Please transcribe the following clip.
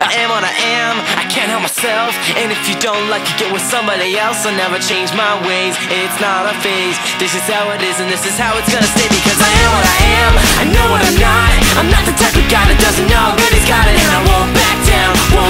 I am what I am, I can't help myself. And if you don't like it, get with somebody else. I'll never change my ways, it's not a phase. This is how it is and this is how it's gonna stay. Because I am what I am, I know what I'm not. I'm not the type of guy that doesn't know good he's got it. And I won't back down.